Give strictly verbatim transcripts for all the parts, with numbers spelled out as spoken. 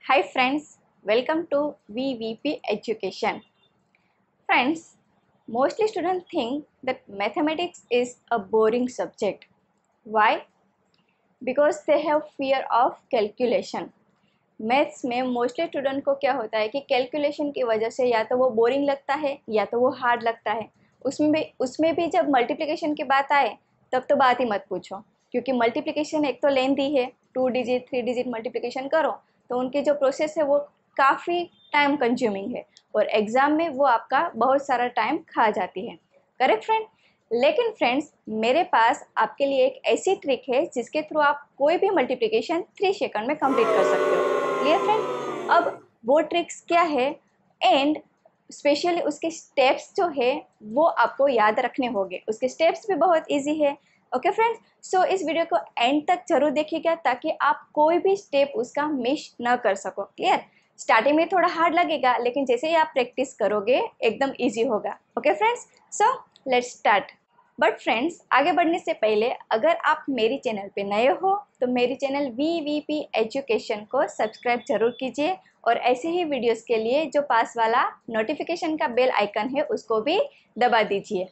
Hi friends, welcome to V V P Education. Friends, mostly students think that mathematics is a boring subject. Why? Because they have fear of calculation. Maths में mostly student को क्या होता है कि calculation की वजह से या तो वो बोरिंग लगता है या तो वो हार्ड लगता है। उसमें भी उसमें भी जब मल्टीप्लिकेशन की बात आए तब तो बात ही मत पूछो, क्योंकि मल्टीप्लिकेशन एक तो लेंथी है, two digit three digit multiplication करो तो उनकी जो प्रोसेस है वो काफ़ी टाइम कंज्यूमिंग है और एग्ज़ाम में वो आपका बहुत सारा टाइम खा जाती है। Correct friend? लेकिन फ्रेंड्स, मेरे पास आपके लिए एक ऐसी ट्रिक है जिसके थ्रू आप कोई भी मल्टीप्लिकेशन थ्री सेकंड में कंप्लीट कर सकते हो। Clear friend? अब वो ट्रिक्स क्या है एंड स्पेशली उसके स्टेप्स जो है वो आपको याद रखने होंगे। उसके स्टेप्स भी बहुत इजी है। ओके फ्रेंड्स, सो इस वीडियो को एंड तक जरूर देखिएगा ताकि आप कोई भी स्टेप उसका मिस न कर सको। क्लियर? स्टार्टिंग में थोड़ा हार्ड लगेगा लेकिन जैसे ही आप प्रैक्टिस करोगे एकदम ईजी होगा। Okay friends, so let's start. But friends, आगे बढ़ने से पहले अगर आप मेरी चैनल पे नए हो तो मेरी channel V V P education को सब्सक्राइब जरूर कीजिए और ऐसे ही वीडियोस के लिए जो पास वाला नोटिफिकेशन का बेल आइकन है उसको भी दबा दीजिए।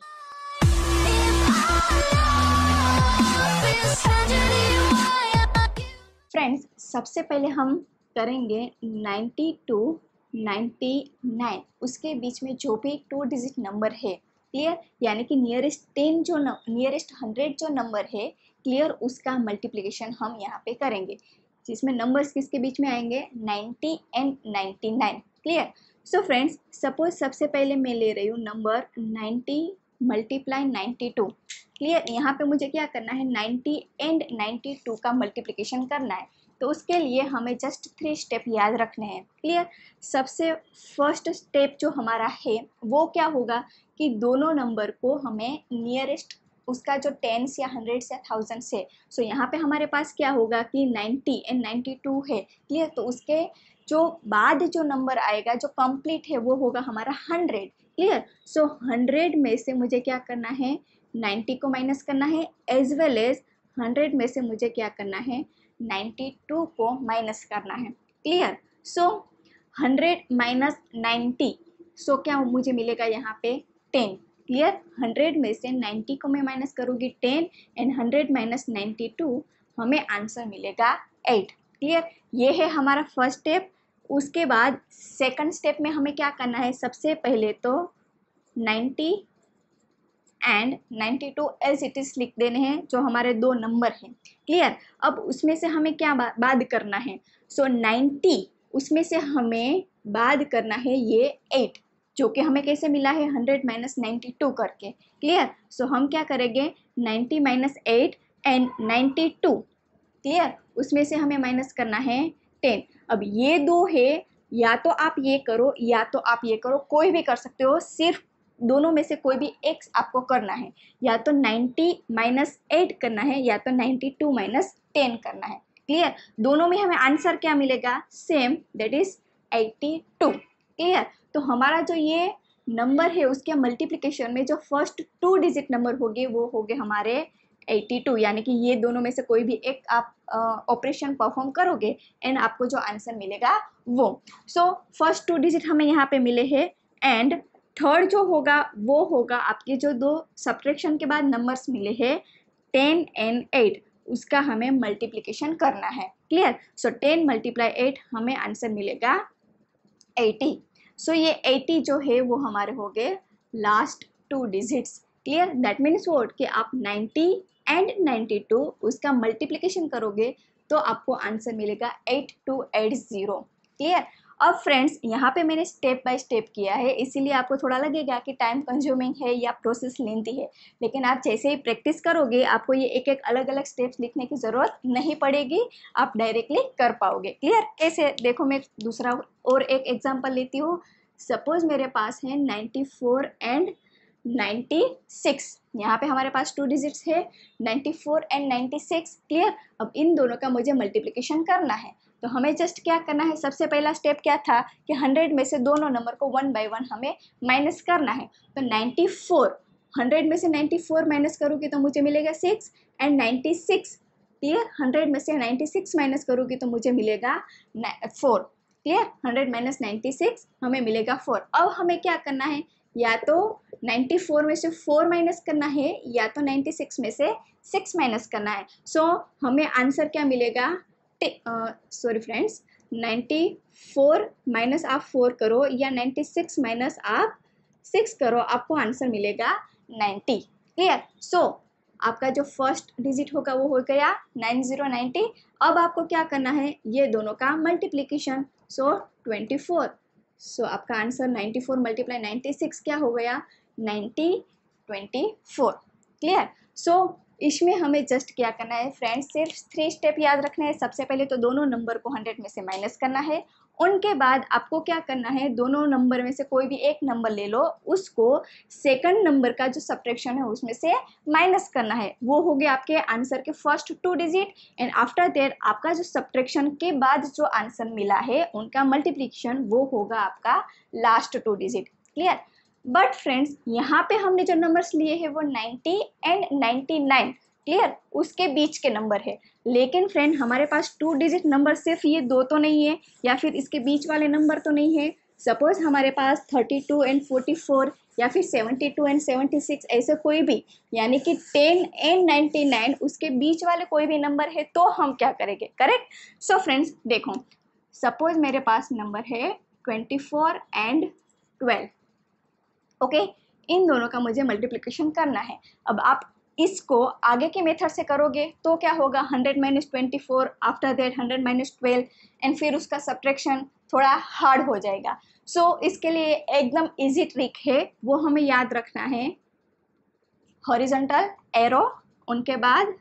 फ्रेंड्स, सबसे पहले हम करेंगे नाइन्टी टू नाइन्टी नाइन, उसके बीच में जो भी टू डिजिट नंबर है, क्लियर, यानी कि नियरेस्ट टेन जो नियरेस्ट हंड्रेड जो नंबर है, क्लियर, उसका मल्टीप्लिकेशन हम यहाँ पे करेंगे, जिसमें नंबर्स किसके बीच में आएंगे, ninety and ninety nine. Clear? So friends, suppose सबसे पहले मैं ले रही हूँ number ninety multiply ninety two. Clear? यहाँ पे मुझे क्या करना है, नाइन्टी एंड नाइन्टी टू का मल्टीप्लिकेशन करना है, तो उसके लिए हमें जस्ट थ्री स्टेप याद रखने हैं। क्लियर? सबसे फर्स्ट स्टेप जो हमारा है वो क्या होगा कि दोनों नंबर को हमें नियरेस्ट उसका जो टेंस या हंड्रेड्स या थाउजेंड से, सो यहाँ पे हमारे पास क्या होगा कि नाइन्टी एंड नाइन्टी टू है। क्लियर? तो उसके जो बाद जो नंबर आएगा जो कंप्लीट है वो होगा हमारा हंड्रेड। क्लियर? सो हंड्रेड में से मुझे क्या करना है, नाइन्टी को माइनस करना है, एज वेल एज हंड्रेड में से मुझे क्या करना है, नाइन्टी टू को माइनस करना है। Clear? So hundred minus ninety, so क्या मुझे मिलेगा यहाँ पे टेन। क्लियर? हंड्रेड में से नाइन्टी को मैं माइनस करूँगी ten and hundred minus ninety two, हमें आंसर मिलेगा एट। क्लियर? ये है हमारा फर्स्ट स्टेप। उसके बाद सेकंड स्टेप में हमें क्या करना है, सबसे पहले तो ninety and ninety two as it is लिख देने हैं जो हमारे दो नंबर हैं। क्लियर? अब उसमें से हमें क्या बाद करना है, सो नाइन्टी उसमें से हमें बाद करना है ये एट, जो कि हमें कैसे मिला है, हंड्रेड माइनस नाइन्टी टू करके। क्लियर? सो हम क्या करेंगे, ninety minus eight and ninety two. Clear? उसमें से हमें माइनस करना है टेन। अब ये दो है, या तो आप ये करो या तो आप ये करो, कोई भी कर सकते हो, सिर्फ दोनों में से कोई भी एक आपको करना है, या तो नाइन्टी माइनस एट करना है या तो नाइन्टी टू माइनस टेन करना है। क्लियर? दोनों में हमें आंसर क्या मिलेगा, same, that is eighty two. Clear? तो हमारा जो ये नंबर है उसके मल्टीप्लिकेशन में जो फर्स्ट टू डिजिट नंबर होंगे वो होंगे हमारे एटी टू, यानी कि ये दोनों में से कोई भी एक आप ऑपरेशन परफॉर्म करोगे एंड आपको जो आंसर मिलेगा वो। सो फर्स्ट टू डिजिट हमें यहाँ पे मिले हैं एंड थर्ड जो होगा वो होगा आपके जो दो सब्ट्रैक्शन के बाद नंबर्स मिले हैं टेन एंड एट, उसका हमें मल्टीप्लिकेशन करना है। Clear? So ten multiply eight, हमें आंसर मिलेगा एटी। सो ये एटी जो है वो हमारे हो गए last two digits. Clear? That means what कि आप नाइन्टी एंड नाइन्टी टू उसका मल्टीप्लिकेशन करोगे तो आपको आंसर मिलेगा eight two eight zero. Clear? अब फ्रेंड्स, यहाँ पे मैंने स्टेप बाय स्टेप किया है, इसीलिए आपको थोड़ा लगेगा कि टाइम कंज्यूमिंग है या प्रोसेस लेंथी है, लेकिन आप जैसे ही प्रैक्टिस करोगे आपको ये एक एक अलग अलग स्टेप्स लिखने की ज़रूरत नहीं पड़ेगी, आप डायरेक्टली कर पाओगे। क्लियर? कैसे, देखो मैं दूसरा और एक एग्जाम्पल लेती हूँ। सपोज मेरे पास है ninety four and ninety six, यहाँ पे हमारे पास टू डिजिट्स है ninety four and ninety six. Clear? अब इन दोनों का मुझे मल्टीप्लिकेशन करना है, तो हमें जस्ट क्या करना है, सबसे पहला स्टेप क्या था कि हंड्रेड में से दोनों नंबर को वन बाय वन हमें माइनस करना है। तो नाइन्टी फोर, हंड्रेड में से नाइन्टी फोर माइनस करूँगी तो मुझे मिलेगा six and ninety six. Clear? Hundred में से नाइन्टी सिक्स माइनस करूँगी तो मुझे मिलेगा four. Clear, hundred minus ninety six हमें मिलेगा फोर। अब हमें क्या करना है, या तो नाइन्टी फोर में से फोर माइनस करना है या तो नाइन्टी सिक्स में से सिक्स माइनस करना है। सो so, हमें आंसर क्या मिलेगा, sorry friends, ninety four minus आप फोर करो या नाइन्टी सिक्स माइनस आप सिक्स करो, आपको आंसर मिलेगा नाइन्टी। क्लियर, सो so, आपका जो फर्स्ट डिजिट होगा वो हो गया नाइन ज़ीरो नाइन्टी। अब आपको क्या करना है, ये दोनों का multiplication, so twenty four. So आपका answer ninety four multiply ninety six क्या हो गया, ninety twenty four. Clear, so इसमें हमें जस्ट क्या करना है फ्रेंड्स, सिर्फ थ्री स्टेप याद रखना है। सबसे पहले तो दोनों नंबर को हंड्रेड में से माइनस करना है, उनके बाद आपको क्या करना है, दोनों नंबर में से कोई भी एक नंबर ले लो, उसको सेकंड नंबर का जो सब्ट्रैक्शन है उसमें से माइनस करना है। वो हो गया आपके आंसर के first two digit, and after that आपका जो सब्ट्रैक्शन के बाद जो आंसर मिला है उनका मल्टीप्लिकेशन वो होगा आपका last two digit. Clear, but friends यहाँ पे हमने जो नंबर्स लिए हैं वो ninety and ninety nine, clear, उसके बीच के नंबर है। लेकिन फ्रेंड हमारे पास टू डिजिट नंबर सिर्फ ये दो तो नहीं है, या फिर इसके बीच वाले नंबर तो नहीं है। सपोज हमारे पास thirty two and forty four या फिर seventy two and seventy six ऐसे कोई भी, यानी कि टेन एंड नाइन्टी नाइन उसके बीच वाले कोई भी नंबर है तो हम क्या करेंगे, करेक्ट। सो फ्रेंड्स देखो, सपोज मेरे पास नंबर है twenty four and twelve, okay, इन दोनों का मुझे मल्टीप्लिकेशन करना है। अब आप इसको आगे के मेथड से करोगे तो क्या होगा, hundred minus twenty four, after that hundred minus twelve, and फिर उसका सब्ट्रैक्शन थोड़ा हार्ड हो जाएगा। सो so, इसके लिए एकदम इजी ट्रिक है, वो हमें याद रखना है, हॉरिजॉन्टल एरो, उनके बाद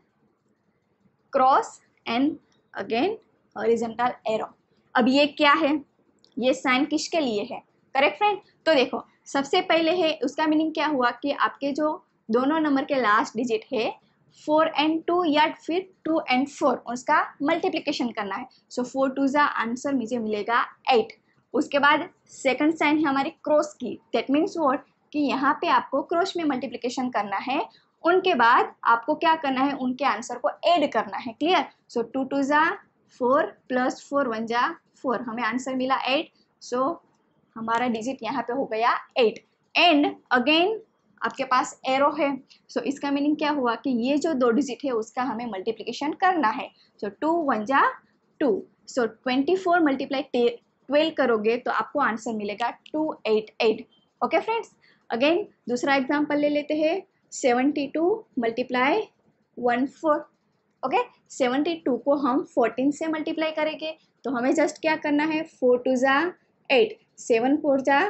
cross and again horizontal arrow. अब ये क्या है, ये साइन किसके लिए है, करेक्ट फ्रेंड। तो देखो सबसे पहले है, उसका मीनिंग क्या हुआ कि आपके जो दोनों नंबर के लास्ट डिजिट है फोर एंड टू या फिर टू एंड फोर, उसका मल्टीप्लिकेशन करना है। सो फोर टू ज़ा आंसर मुझे मिलेगा एट। उसके बाद सेकंड साइन है हमारी क्रॉस की, दैट मीन्स व्हाट कि यहाँ पे आपको क्रॉस में मल्टीप्लिकेशन करना है, उनके बाद आपको क्या करना है, उनके आंसर को ऐड करना है। क्लियर, सो टू टू ज़ा फोर प्लस फोर वन ज़ा फोर, हमें आंसर मिला एट। सो हमारा डिजिट यहाँ पे हो गया एट, एंड अगेन आपके पास एरो है। सो so, इसका मीनिंग क्या हुआ कि ये जो दो डिजिट है उसका हमें मल्टीप्लिकेशन करना है। सो टू वन जा two, so twenty four multiply twelve करोगे तो आपको आंसर मिलेगा two eight eight. Okay friends, again दूसरा एग्जांपल ले लेते हैं, seventy two multiply one four. Okay, seventy two को हम फोर्टीन से मल्टीप्लाई करेंगे तो हमें जस्ट क्या करना है, फोर टू जा एट, सेवन फोर जा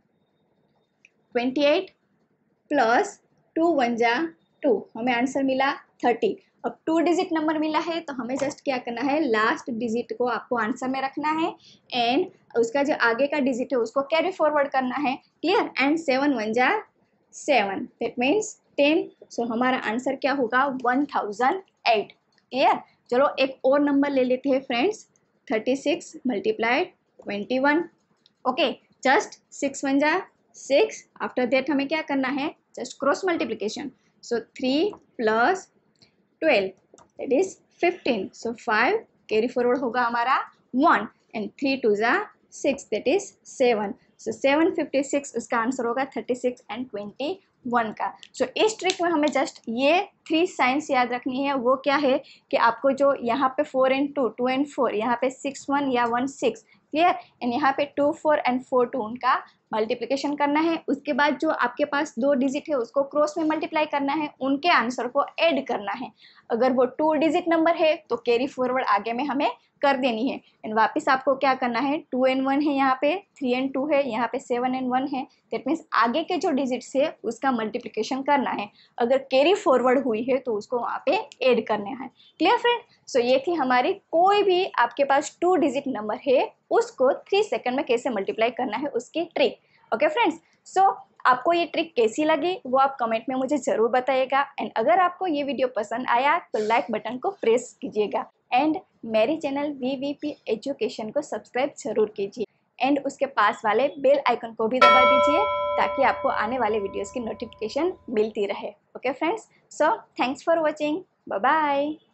twenty eight plus two one जा टू, हमें आंसर मिला थर्टी। अब टू डिजिट नंबर मिला है तो हमें जस्ट क्या करना है, लास्ट डिजिट को आपको आंसर में रखना है एंड उसका जो आगे का डिजिट है उसको कैरी फॉरवर्ड करना है। क्लियर, एंड सेवन वन जा seven, that means ten. So हमारा आंसर क्या होगा, वन थाउजेंड एट। क्लियर, चलो एक और नंबर ले लेते हैं friends, thirty six multiply twenty one. Okay, just six one जा सिक्स, आफ्टर दैट हमें क्या करना है, just cross multiplication. So three plus twelve that is fifteen, so five carry forward होगा हमारा वन, एंड थ्री टू जा six that is seven. So seven fifty six उसका answer होगा thirty six and twenty one का। So so, इस trick में हमें just ये थ्री साइंस याद रखनी है। वो क्या है कि आपको जो यहाँ पे four and two, two and four, यहाँ पे सिक्स वन या वन सिक्स, क्लियर, एंड यहाँ पे two four and four two उनका मल्टीप्लिकेशन करना है। उसके बाद जो आपके पास दो डिजिट है उसको क्रॉस में मल्टीप्लाई करना है, उनके आंसर को ऐड करना है। अगर वो टू डिजिट नंबर है तो कैरी फॉरवर्ड आगे में हमें कर देनी है, एंड वापस आपको क्या करना है, टू एंड वन है यहाँ पे, थ्री एंड टू है यहाँ पे, सेवन एंड वन है, दैट मीन्स आगे के जो डिजिट्स है उसका मल्टीप्लिकेशन करना है। अगर कैरी फॉरवर्ड हुई है तो उसको वहाँ पे ऐड करने हैं। क्लियर फ्रेंड, सो ये थी हमारी, कोई भी आपके पास टू डिजिट नंबर है उसको थ्री सेकंड में कैसे मल्टीप्लाई करना है उसकी ट्रिक। ओके फ्रेंड्स, सो आपको ये ट्रिक कैसी लगी वो आप कमेंट में मुझे ज़रूर बताइएगा, एंड अगर आपको ये वीडियो पसंद आया तो लाइक बटन को प्रेस कीजिएगा, एंड मेरी channel V V P education को सब्सक्राइब जरूर कीजिए, एंड उसके पास वाले बेल आइकन को भी दबा दीजिए ताकि आपको आने वाले वीडियोस की नोटिफिकेशन मिलती रहे। Okay friends, so thanks for watching, bye bye.